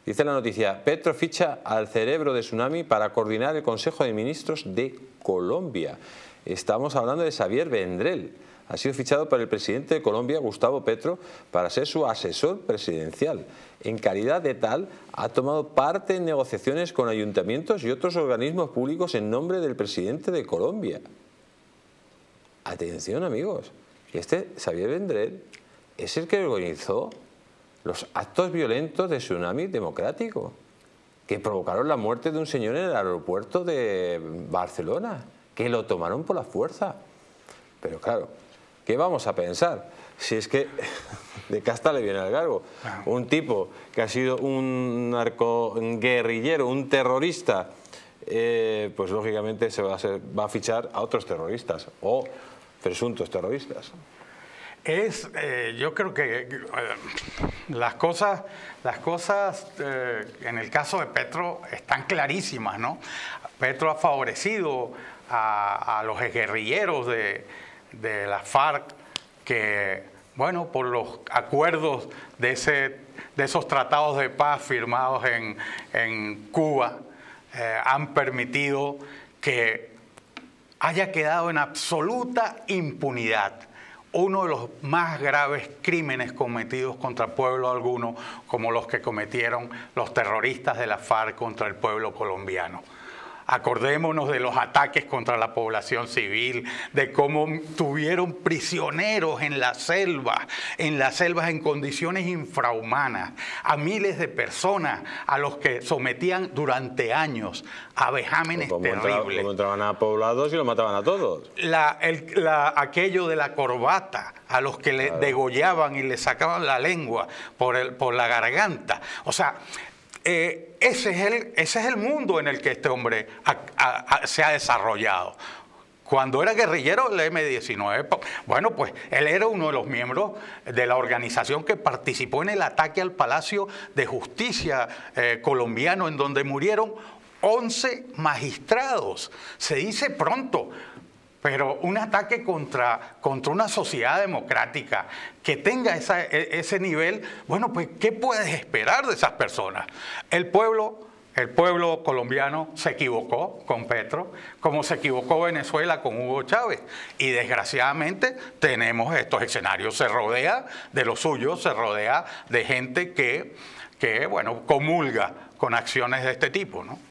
Dice la noticia: Petro ficha al cerebro de Tsunami para coordinar el Consejo de Ministros de Colombia. Estamos hablando de Xavier Vendrell. Ha sido fichado por el presidente de Colombia, Gustavo Petro, para ser su asesor presidencial. En calidad de tal, ha tomado parte en negociaciones con ayuntamientos y otros organismos públicos en nombre del presidente de Colombia. Atención, amigos, este Xavier Vendrell es el que organizó los actos violentos de Tsunami Democrático, que provocaron la muerte de un señor en el aeropuerto de Barcelona, que lo tomaron por la fuerza. Pero claro, ¿qué vamos a pensar? Si es que de casta le viene al cargo. Un tipo que ha sido un narcoguerrillero, un terrorista, pues lógicamente va a fichar a otros terroristas o presuntos terroristas. Yo creo que las cosas en el caso de Petro están clarísimas, ¿no? Petro ha favorecido a los guerrilleros de la FARC que, bueno, por los acuerdos de esos tratados de paz firmados en Cuba, han permitido que haya quedado en absoluta impunidad uno de los más graves crímenes cometidos contra pueblo alguno, como los que cometieron los terroristas de la FARC contra el pueblo colombiano. Acordémonos de los ataques contra la población civil, de cómo tuvieron prisioneros en las selvas en condiciones infrahumanas, a miles de personas a los que sometían durante años a vejámenes terribles. Como entraban a poblados y los mataban a todos. Aquello de la corbata, a los que le degollaban y le sacaban la lengua por la garganta. O sea, ese es el mundo en el que este hombre se ha desarrollado. Cuando era guerrillero del M-19, bueno, pues él era uno de los miembros de la organización que participó en el ataque al Palacio de Justicia colombiano, en donde murieron 11 magistrados. Se dice pronto, pero un ataque contra una sociedad democrática que tenga ese nivel, bueno, pues ¿qué puedes esperar de esas personas? El pueblo colombiano se equivocó con Petro, como se equivocó Venezuela con Hugo Chávez. Y desgraciadamente tenemos estos escenarios. Se rodea de los suyos, se rodea de gente que bueno, comulga con acciones de este tipo, ¿no?